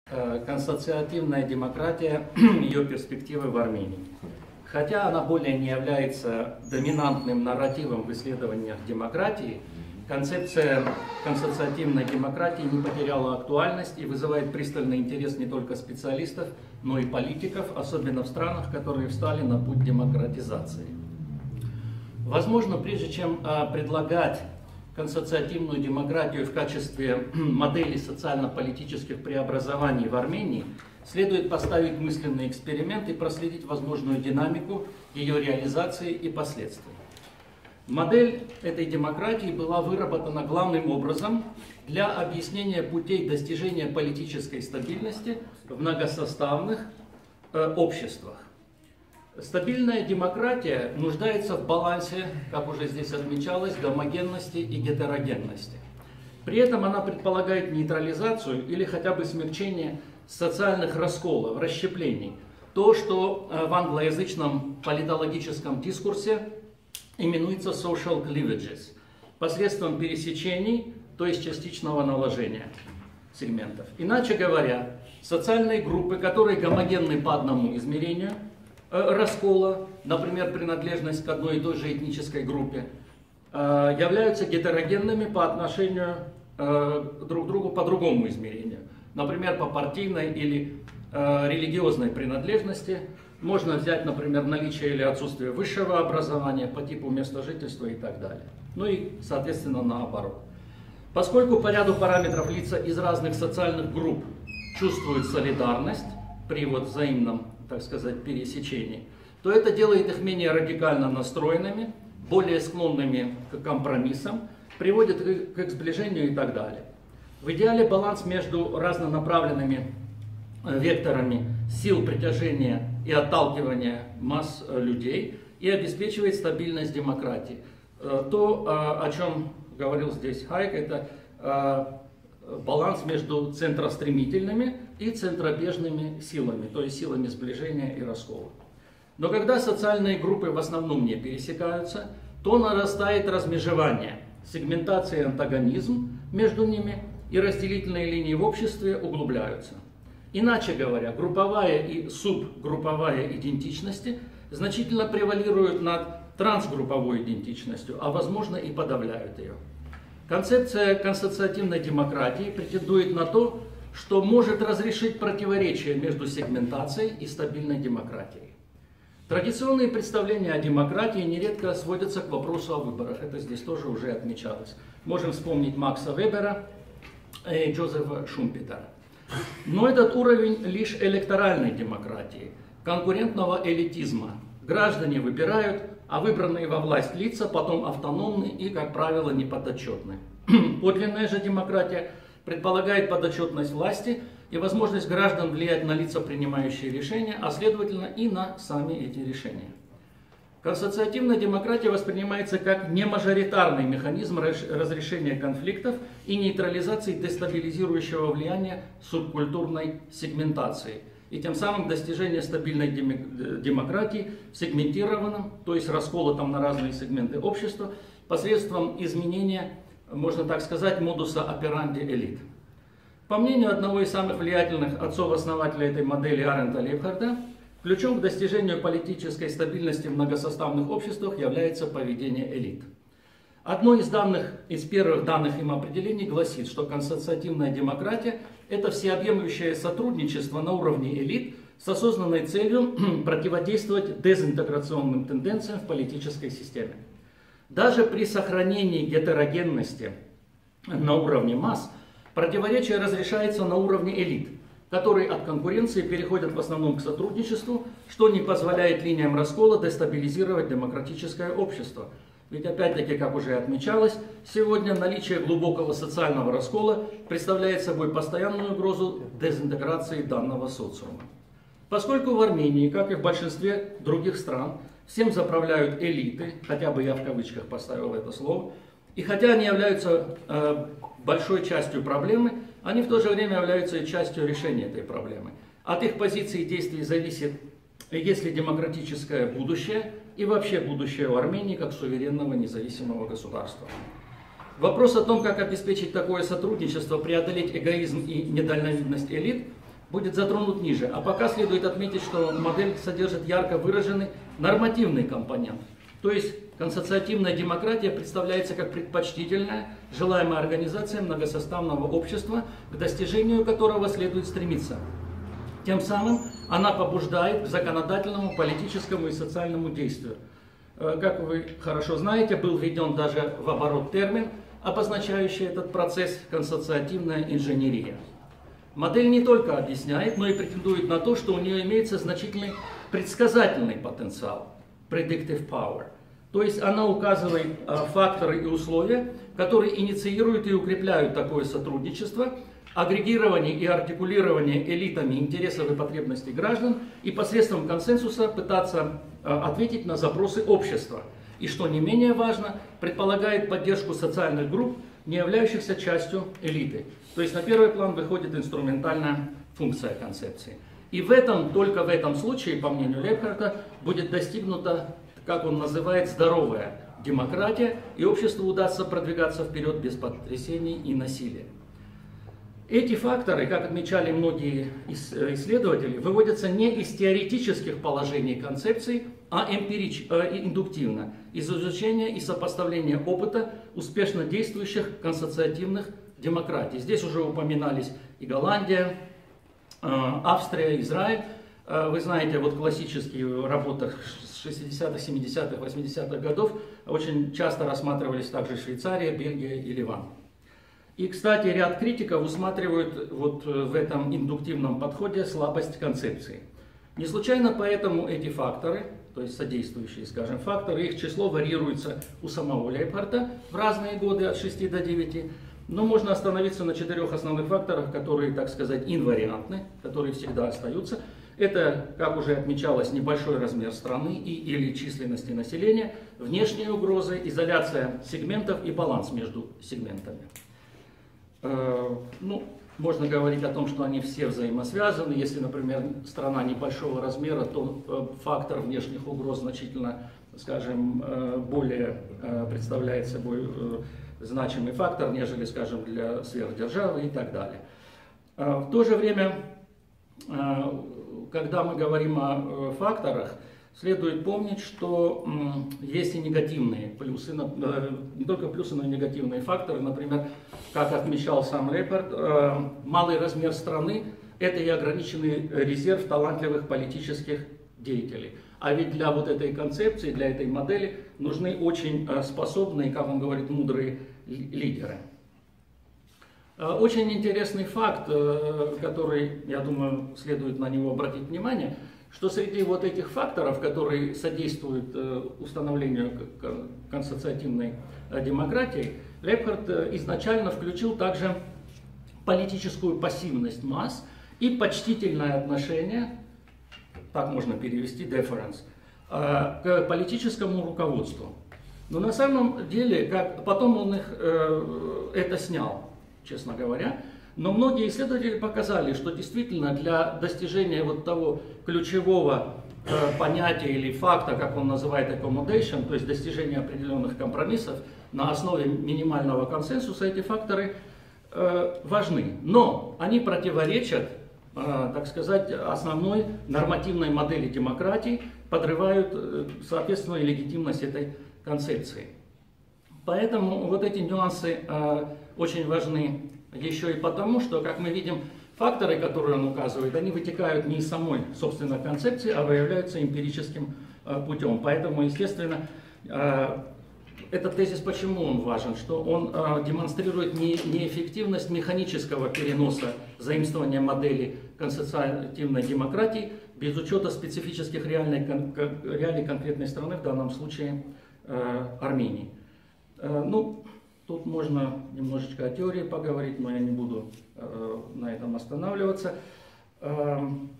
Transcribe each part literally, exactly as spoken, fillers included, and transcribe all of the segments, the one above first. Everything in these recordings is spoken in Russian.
консоциативная демократия, ее перспективы в Армении. Хотя она более не является доминантным нарративом в исследованиях демократии, концепция консоциативной демократии не потеряла актуальность и вызывает пристальный интерес не только специалистов, но и политиков, особенно в странах, которые встали на путь демократизации. Возможно, прежде чем предлагать консоциативную демократию в качестве модели социально-политических преобразований в Армении, следует поставить мысленный эксперимент и проследить возможную динамику ее реализации и последствий. Модель этой демократии была выработана главным образом для объяснения путей достижения политической стабильности в многосоставных э, обществах. Стабильная демократия нуждается в балансе, как уже здесь отмечалось, гомогенности и гетерогенности. При этом она предполагает нейтрализацию или хотя бы смягчение социальных расколов, расщеплений. То, что в англоязычном политологическом дискурсе именуется social cleavages, посредством пересечений, то есть частичного наложения сегментов. Иначе говоря, социальные группы, которые гомогенны по одному измерению раскола, например, принадлежность к одной и той же этнической группе, являются гетерогенными по отношению друг к другу по другому измерению. Например, по партийной или религиозной принадлежности. Можно взять, например, наличие или отсутствие высшего образования по типу места жительства и так далее. Ну и, соответственно, наоборот. Поскольку по ряду параметров лица из разных социальных групп чувствуют солидарность при вот взаимном, так сказать, пересечении, то это делает их менее радикально настроенными, более склонными к компромиссам, приводит к их сближению и так далее. В идеале баланс между разнонаправленными векторами сил притяжения и отталкивания масс людей и обеспечивает стабильность демократии. То, о чем говорил здесь Хайек, это баланс между центростремительными и центробежными силами, то есть силами сближения и раскола. Но когда социальные группы в основном не пересекаются, то нарастает размежевание, сегментация и антагонизм между ними, и разделительные линии в обществе углубляются. Иначе говоря, групповая и субгрупповая идентичности значительно превалируют над трансгрупповой идентичностью, а возможно и подавляют ее. Концепция консоциативной демократии претендует на то, что может разрешить противоречия между сегментацией и стабильной демократией. Традиционные представления о демократии нередко сводятся к вопросу о выборах. Это здесь тоже уже отмечалось. Можем вспомнить Макса Вебера и Джозефа Шумпетера. Но этот уровень лишь электоральной демократии, конкурентного элитизма. Граждане выбирают, а выбранные во власть лица потом автономны и, как правило, неподотчетны. Подлинная же демократия предполагает подотчетность власти и возможность граждан влиять на лица, принимающие решения, а следовательно и на сами эти решения. Консоциативная демократия воспринимается как немажоритарный механизм разрешения конфликтов и нейтрализации дестабилизирующего влияния субкультурной сегментации, и тем самым достижение стабильной демократии в сегментированном, то есть расколотом на разные сегменты общества, посредством изменения, можно так сказать, модуса операнди элит. По мнению одного из самых влиятельных отцов-основателей этой модели Арента Лейбхарда, ключом к достижению политической стабильности в многосоставных обществах является поведение элит. Одно из, данных, из первых данных им определений гласит, что консоциативная демократия – это всеобъемлющее сотрудничество на уровне элит с осознанной целью противодействовать дезинтеграционным тенденциям в политической системе. Даже при сохранении гетерогенности на уровне масс, противоречие разрешается на уровне элит, которые от конкуренции переходят в основном к сотрудничеству, что не позволяет линиям раскола дестабилизировать демократическое общество. Ведь опять-таки, как уже отмечалось, сегодня наличие глубокого социального раскола представляет собой постоянную угрозу дезинтеграции данного социума. Поскольку в Армении, как и в большинстве других стран, всем заправляют элиты, хотя бы я в кавычках поставил это слово, и хотя они являются э, большой частью проблемы, они в то же время являются и частью решения этой проблемы. От их позиций и действий зависит, есть ли демократическое будущее и вообще будущее у Армении как суверенного независимого государства. Вопрос о том, как обеспечить такое сотрудничество, преодолеть эгоизм и недальновидность элит, будет затронут ниже. А пока следует отметить, что модель содержит ярко выраженный нормативный компонент. То есть консоциативная демократия представляется как предпочтительная, желаемая организация многосоставного общества, к достижению которого следует стремиться. Тем самым она побуждает к законодательному, политическому и социальному действию. Как вы хорошо знаете, был введен даже в оборот термин, обозначающий этот процесс – консоциативная инженерия. Модель не только объясняет, но и претендует на то, что у нее имеется значительный предсказательный потенциал – predictive power. То есть она указывает факторы и условия, которые инициируют и укрепляют такое сотрудничество, агрегирование и артикулирование элитами интересов и потребностей граждан и посредством консенсуса пытаться ответить на запросы общества. И, что не менее важно, предполагает поддержку социальных групп, не являющихся частью элиты. То есть на первый план выходит инструментальная функция концепции. И в этом, только в этом случае, по мнению Лейбхарта, будет достигнута, как он называет, здоровая демократия, и обществу удастся продвигаться вперед без потрясений и насилия. Эти факторы, как отмечали многие исследователи, выводятся не из теоретических положений концепций, а эмпирич, э, индуктивно, из изучения и сопоставления опыта успешно действующих консоциативных демократий. Здесь уже упоминались и Голландия, э, Австрия, Израиль. Э, вы знаете, вот классические в работах шестидесятых, семидесятых, восьмидесятых годов очень часто рассматривались также Швейцария, Бельгия и Ливан. И, кстати, ряд критиков усматривают вот в этом индуктивном подходе слабость концепции. Не случайно поэтому эти факторы, то есть содействующие, скажем, факторы, их число варьируется у самого Лейбхарта в разные годы от шести до девяти, но можно остановиться на четырех основных факторах, которые, так сказать, инвариантны, которые всегда остаются. Это, как уже отмечалось, небольшой размер страны и или численности населения, внешние угрозы, изоляция сегментов и баланс между сегментами. Ну, можно говорить о том, что они все взаимосвязаны. Если, например, страна небольшого размера, то фактор внешних угроз значительно, скажем, более представляет собой значимый фактор, нежели, скажем, для сверхдержавы и так далее. В то же время, когда мы говорим о факторах, следует помнить, что есть и негативные плюсы, не только плюсы, но и негативные факторы. Например, как отмечал сам Лейбхарт, малый размер страны – это и ограниченный резерв талантливых политических деятелей. А ведь для вот этой концепции, для этой модели нужны очень способные, как он говорит, мудрые лидеры. Очень интересный факт, который, я думаю, следует на него обратить внимание, что среди вот этих факторов, которые содействуют установлению консоциативной демократии, Лейбхарт изначально включил также политическую пассивность масс и почтительное отношение, так можно перевести, deference, к политическому руководству. Но на самом деле, как, потом он их, это снял, честно говоря. Но многие исследователи показали, что действительно для достижения вот того ключевого э, понятия или факта, как он называет accommodation, то есть достижения определенных компромиссов на основе минимального консенсуса, эти факторы э, важны. Но они противоречат, э, так сказать, основной нормативной модели демократии, подрывают, э, соответственно, и легитимность этой концепции. Поэтому вот эти нюансы э, очень важны. Еще и потому, что, как мы видим, факторы, которые он указывает, они вытекают не из самой, собственно, концепции, а выявляются эмпирическим э, путем. Поэтому, естественно, э, этот тезис, почему он важен? Что он э, демонстрирует не, неэффективность механического переноса заимствования модели консоциативной демократии без учета специфических реальной, кон, реалий конкретной страны, в данном случае э, Армении. Э, ну, Тут можно немножечко о теории поговорить, но я не буду э, на этом останавливаться. Э,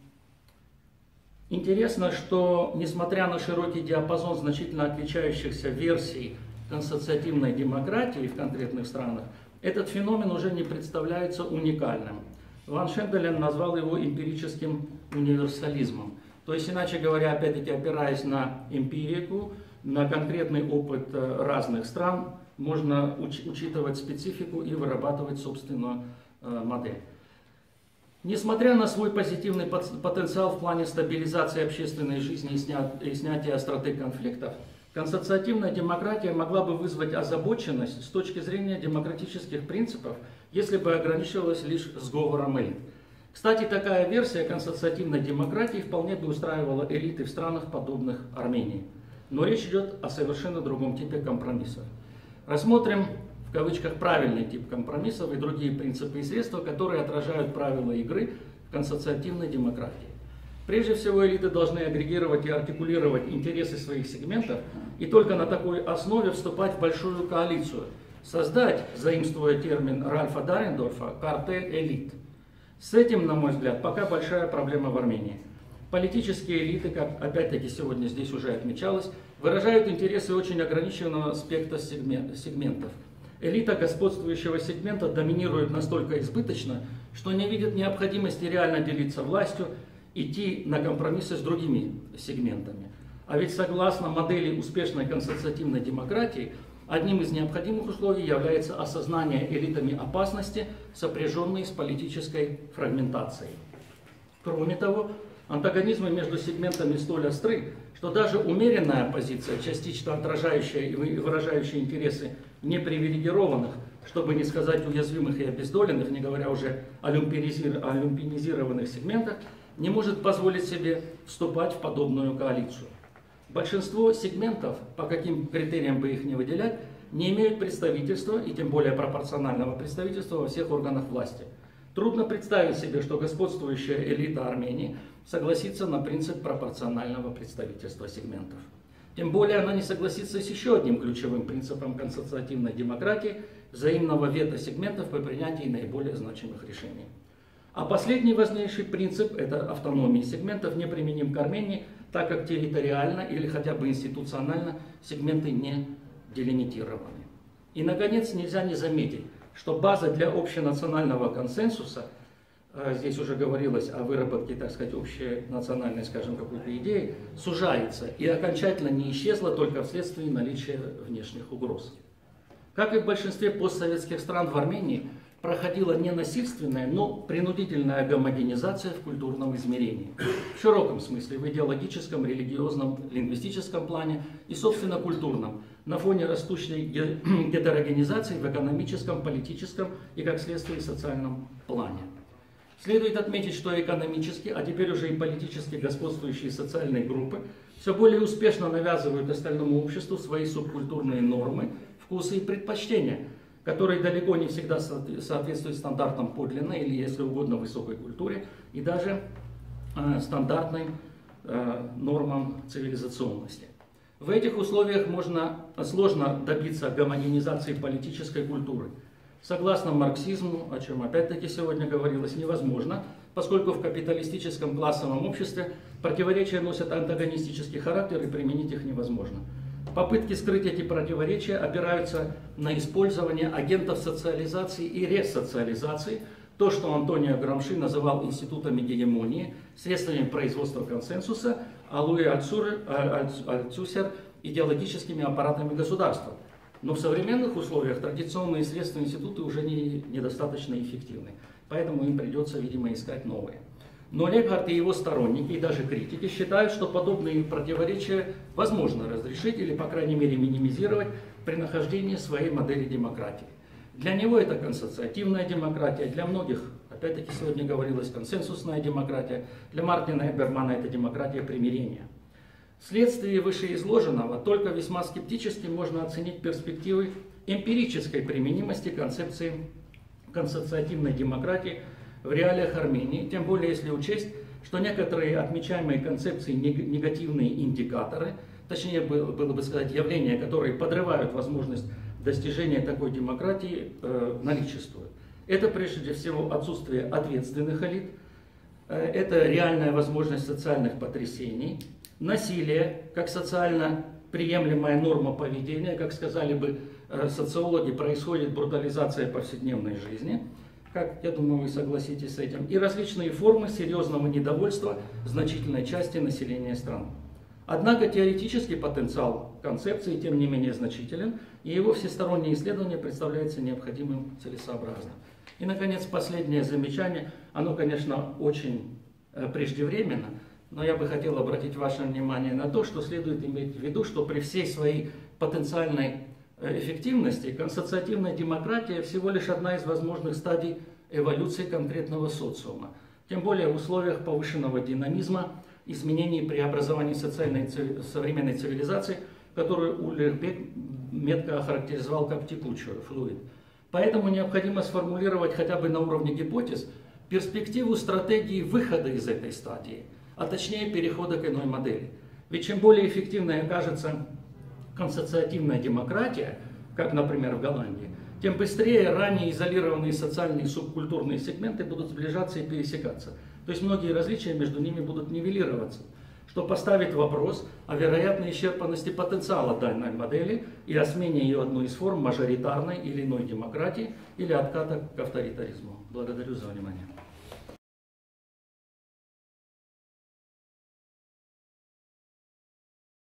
интересно, что несмотря на широкий диапазон значительно отличающихся версий консоциативной демократии в конкретных странах, этот феномен уже не представляется уникальным. Ван Шенделен назвал его эмпирическим универсализмом. То есть, иначе говоря, опять-таки опираясь на эмпирику, на конкретный опыт разных стран, можно уч учитывать специфику и вырабатывать собственную э, модель. Несмотря на свой позитивный потенциал в плане стабилизации общественной жизни и снятия остроты конфликтов, консоциативная демократия могла бы вызвать озабоченность с точки зрения демократических принципов, если бы ограничивалась лишь сговором элит. Кстати, такая версия консоциативной демократии вполне бы устраивала элиты в странах, подобных Армении. Но речь идет о совершенно другом типе компромиссов. Рассмотрим в кавычках правильный тип компромиссов и другие принципы и средства, которые отражают правила игры в консоциативной демократии. Прежде всего, элиты должны агрегировать и артикулировать интересы своих сегментов и только на такой основе вступать в большую коалицию, создать, заимствуя термин Ральфа Дарендорфа, картель элит. С этим, на мой взгляд, пока большая проблема в Армении. Политические элиты, как опять-таки сегодня здесь уже отмечалось, выражают интересы очень ограниченного спектра сегментов. Элита господствующего сегмента доминирует настолько избыточно, что не видит необходимости реально делиться властью, идти на компромиссы с другими сегментами. А ведь согласно модели успешной консоциативной демократии, одним из необходимых условий является осознание элитами опасности, сопряженной с политической фрагментацией. Кроме того, антагонизмы между сегментами столь остры, что даже умеренная позиция, частично отражающая и выражающая интересы непривилегированных, чтобы не сказать уязвимых и обездоленных, не говоря уже о люмпинизированных сегментах, не может позволить себе вступать в подобную коалицию. Большинство сегментов, по каким критериям бы их не выделять, не имеют представительства, и тем более пропорционального представительства во всех органах власти. Трудно представить себе, что господствующая элита Армении согласится на принцип пропорционального представительства сегментов. Тем более она не согласится с еще одним ключевым принципом консоциативной демократии – взаимного вето сегментов по принятии наиболее значимых решений. А последний важнейший принцип – это автономия сегментов, неприменим к Армении, так как территориально или хотя бы институционально сегменты не делимитированы. И, наконец, нельзя не заметить, что база для общенационального консенсуса, здесь уже говорилось о выработке, так сказать, общенациональной, скажем, какой-то идеи, сужается и окончательно не исчезла только вследствие наличия внешних угроз. Как и в большинстве постсоветских стран, в Армении проходила не насильственная, но принудительная гомогенизация в культурном измерении. В широком смысле, в идеологическом, религиозном, лингвистическом плане и, собственно, культурном, на фоне растущей гетерогенизации в экономическом, политическом и, как следствие, социальном плане. Следует отметить, что экономически, а теперь уже и политически господствующие социальные группы все более успешно навязывают остальному обществу свои субкультурные нормы, вкусы и предпочтения, которые далеко не всегда соответствуют стандартам подлинной или, если угодно, высокой культуре и даже э, стандартным э, нормам цивилизационности. В этих условиях можно, сложно добиться гомогенизации политической культуры. Согласно марксизму, о чем опять-таки сегодня говорилось, невозможно, поскольку в капиталистическом классовом обществе противоречия носят антагонистический характер и применить их невозможно. Попытки скрыть эти противоречия опираются на использование агентов социализации и ресоциализации, то, что Антонио Грамши называл институтами гегемонии, средствами производства консенсуса, а Луи Альцусер идеологическими аппаратами государства. Но в современных условиях традиционные средства институты уже не, недостаточно эффективны, поэтому им придется, видимо, искать новые. Но Легхард и его сторонники, и даже критики считают, что подобные противоречия возможно разрешить или, по крайней мере, минимизировать при нахождении своей модели демократии. Для него это консоциативная демократия, для многих, опять-таки сегодня говорилось, консенсусная демократия, для Мартина Эбермана это демократия примирения. Вследствие вышеизложенного только весьма скептически можно оценить перспективы эмпирической применимости концепции консоциативной демократии в реалиях Армении, тем более если учесть, что некоторые отмечаемые концепции негативные индикаторы, точнее было бы сказать явления, которые подрывают возможность достижения такой демократии, э, наличествуют. Это прежде всего отсутствие ответственных элит, э, это реальная возможность социальных потрясений, насилие как социально приемлемая норма поведения, как сказали бы э, социологи, происходит брутализация повседневной жизни, как, я думаю, вы согласитесь с этим, и различные формы серьезного недовольства значительной части населения страны. Однако теоретический потенциал концепции, тем не менее, значителен, и его всестороннее исследование представляется необходимым целесообразным. И, наконец, последнее замечание. Оно, конечно, очень преждевременно, но я бы хотел обратить ваше внимание на то, что следует иметь в виду, что при всей своей потенциальной эффективности консоциативная демократия всего лишь одна из возможных стадий эволюции конкретного социума. Тем более в условиях повышенного динамизма, изменений и преобразований социальной современной цивилизации, которую Ульрих Бек метко охарактеризовал как текучую, флуид. Поэтому необходимо сформулировать хотя бы на уровне гипотез перспективу стратегии выхода из этой стадии, а точнее перехода к иной модели. Ведь чем более эффективной окажется консоциативная демократия, как, например, в Голландии, тем быстрее ранее изолированные социальные и субкультурные сегменты будут сближаться и пересекаться. То есть многие различия между ними будут нивелироваться, что поставит вопрос о вероятной исчерпанности потенциала данной модели и о смене ее одной из форм мажоритарной или иной демократии или отката к авторитаризму. Благодарю за внимание.